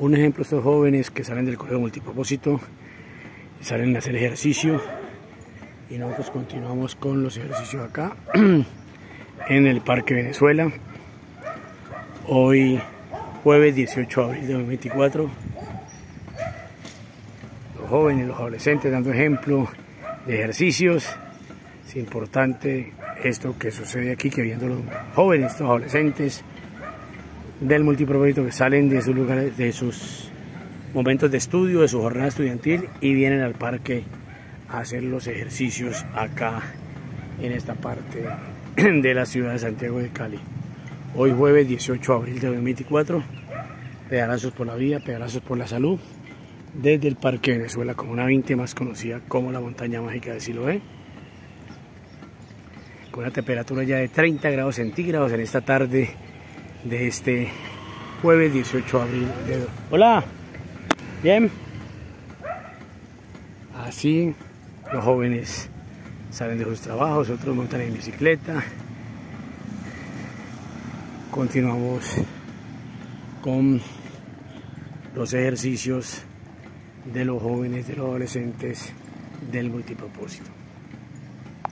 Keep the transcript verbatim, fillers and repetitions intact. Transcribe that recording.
Un ejemplo, estos jóvenes que salen del colegio multipropósito, salen a hacer ejercicio, y nosotros continuamos con los ejercicios acá en el Parque Venezuela. Hoy jueves dieciocho de abril de dos mil veinticuatro, los jóvenes, los adolescentes dando ejemplo de ejercicios. Es importante esto que sucede aquí, que viendo los jóvenes, estos adolescentes del multipropósito que salen de sus lugares, de sus momentos de estudio, de su jornada estudiantil, y vienen al parque a hacer los ejercicios acá en esta parte de la ciudad de Santiago de Cali. Hoy jueves dieciocho de abril de dos mil veinticuatro, pedalazos por la vida, pedalazos por la salud, desde el Parque Venezuela, Comuna veinte, más conocida como la montaña mágica de Siloé, con una temperatura ya de treinta grados centígrados en esta tarde de este jueves dieciocho de abril. De... Hola, bien. Así los jóvenes salen de sus trabajos, otros montan en bicicleta. Continuamos con los ejercicios de los jóvenes, de los adolescentes del multipropósito.